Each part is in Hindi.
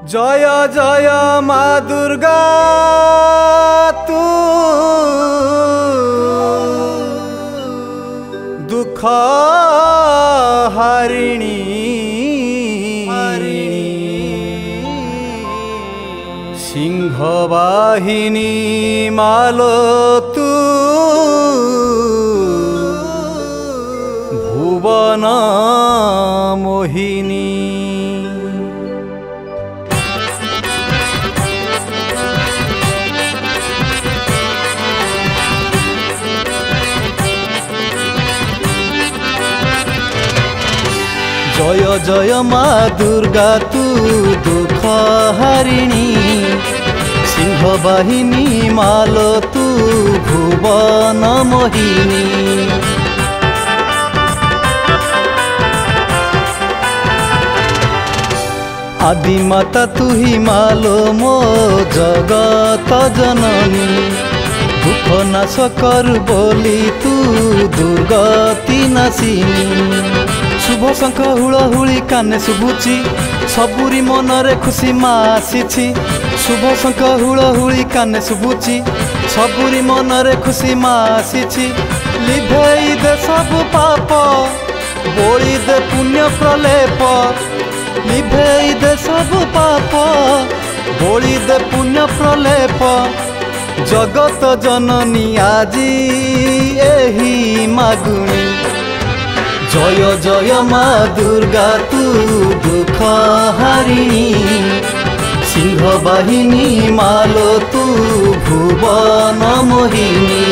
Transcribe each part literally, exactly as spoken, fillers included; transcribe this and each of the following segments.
जय जय माँ दुर्गा तू दुखहारिणी सिंहवाहिनी मालो तू भुवन मोहिनी। जय जय माँ दुर्गा तू दुखहारिणी सिंहवाहिनी मालो तू भुवन मोहिनी। आदि माता तू ही मालो मो जगत जननी दुख नाश कर बोली तू दुर्गति नाशिनी। शुभ शंख हुलहुली काने शुभुची सबुरी मनरे खुशी माँ आसीछि। शुभ शंख हुलहुली काने शुभुची सबुरी मनरे खुशी माँ आसीछि। लिभेई दे सब पाप बोली दे पुण्य प्रलेप लिभेई दे सब पाप बोली दे पुण्य प्रलेप। जगत जननी आजी एही मागुणी जय जय माँ दुर्गा तू दुखहारिणी सिंहवाहिनी मालो तू भुवन मोहिनी।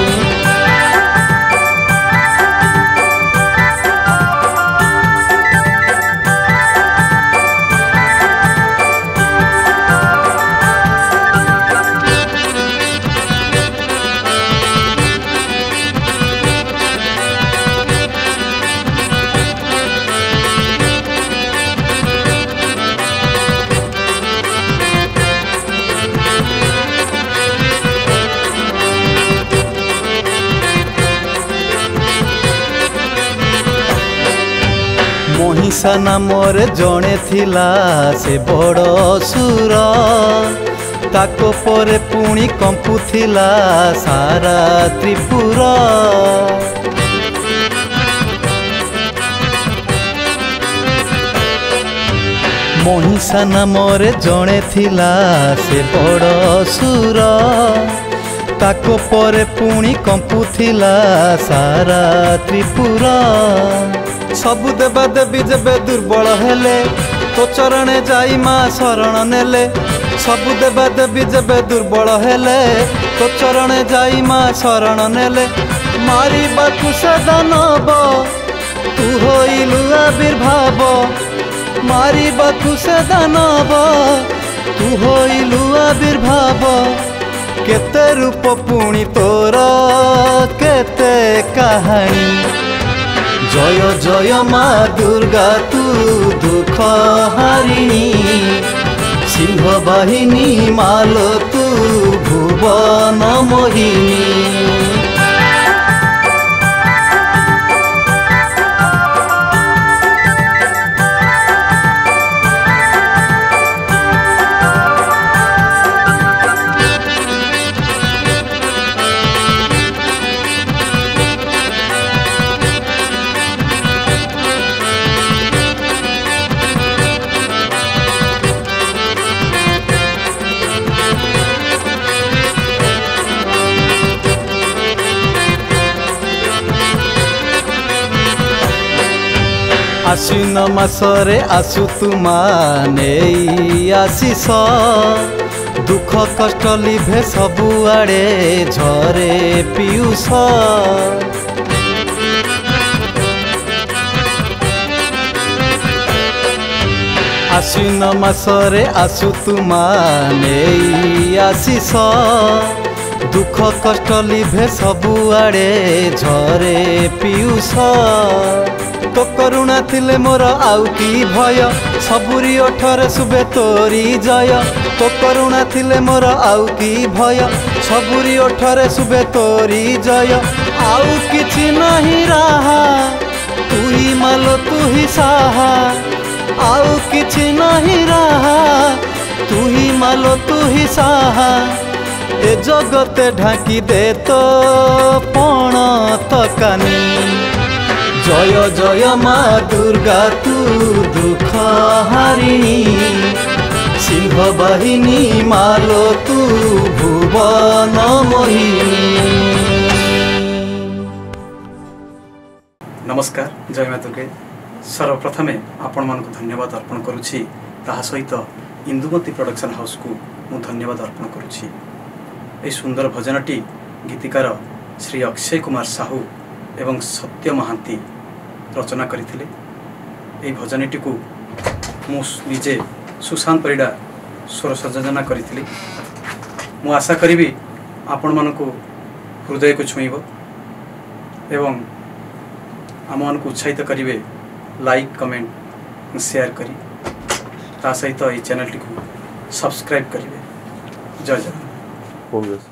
महिषा नामर जड़े थिला से बड़ असुर ताको परे पुणी कंपुथिला सारा त्रिपुर। महिषा नामर जड़े थिला से बड़ असुर ताको परे पुणी कंपुथिला सारा त्रिपुर। सबु देवा देवी जेबे दुर्बल हेले तो चरणे जाई माँ शरण नेले। सबु देवा देवी जेबे दुर्बल हेले तो चरणे जाई माँ शरण नेले। मारी बाकु से दानव तू होइलु आविर्भाव मारी बाकु से दानव तू होइलु आविर्भाव। केते रूप पुणी तोर केते कहानी जय जय माँ दुर्गा तू दुखहारिणी सिंहवाहिनी मालो तू भुवन मोहिनी। आश्विन मासरे आसु तुमा नेई आशीष दुख कष्ट लिभे सबुआड़े झरे पीयूष। आश्विन मासरे आसु तुमा नेई आशीष दुख कष्ट लिभे सबुआड़े झरे पीयूष। तो करुणा थिले मोर आउ की भय सबुरी ओठरे शुभे तोरी जय। तो करुणा थिले मोर आउ की भय सबुरी ओठरे शुभे तोरी जय। आउ किछि नहीं रहा तू ही मालो तू ही साहा आउ किछि नहीं रहा तू ही मालो तू ही साहा ए जगते ढाकी दे तो पण तकानी जय जय माँ दुर्गा तू दुखहारिणी सिंह बाहिनी मालो तू भुवन मोहिनी। नमस्कार जय माँ दुर्गे। सर्वप्रथमे आपण मन को धन्यवाद अर्पण करुछि ताहा सहित इंदुमती प्रोडक्शन हाउस को मु धन्यवाद अर्पण करुछि। ए सुंदर भजनटी गीतिकार श्री अक्षय कुमार साहू एवं सत्य महांती रचना करथिले। ए भजनटी को मु निजे सुशांत परिडा स्वर संयोजना करथिली। मु आशा करिबी आपण मन को हृदय को छुईबो एवं आम मन को उत्साहित करिवे लाइक कमेंट शेयर करी ता सहित ए चैनल टी को सब्सक्राइब करिवे। जय जगन्नाथ।